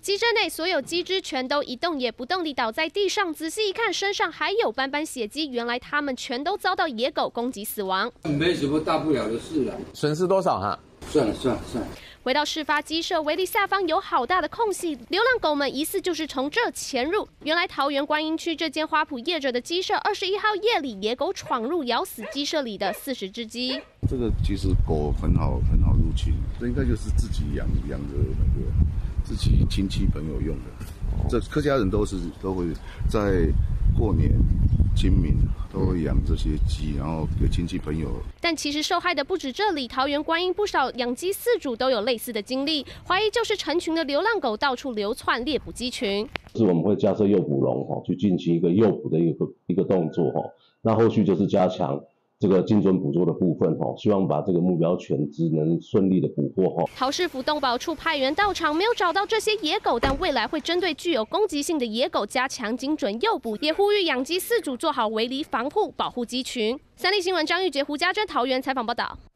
鸡舍内所有鸡只全都一动也不动地倒在地上，仔细一看，身上还有斑斑血迹，原来它们全都遭到野狗攻击死亡。 没什么大不了的事了。 损失多少哈？ 算了。 回到事发鸡舍，围篱下方有好大的空隙，流浪狗们疑似就是从这潜入。原来桃园观音区这间花圃业者的鸡舍，21号夜里野狗闯入，咬死鸡舍里的40只鸡。 这个其实狗很好入侵，这应该就是自己养的那个自己亲戚朋友用的。这客家人都会在过年、清明都会养这些鸡，然后给亲戚朋友。 但其实受害的不止这里，桃园观音不少养鸡饲主都有类似的经历，怀疑就是成群的流浪狗到处流窜猎捕鸡群。 是我们会架设诱捕笼去进行一个诱捕的一个动作那后续就是加强这个精准捕捉的部分希望把这个目标犬只能顺利的捕获桃市府动保处派员到场，没有找到这些野狗，但未来会针对具有攻击性的野狗加强精准诱捕，也呼吁养鸡饲主做好围篱防护，保护鸡群。三立新闻张玉洁、胡家珍桃园采访报道。